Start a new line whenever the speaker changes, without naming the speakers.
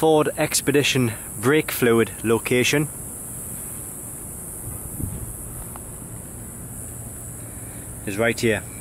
Ford Expedition brake fluid location is right here.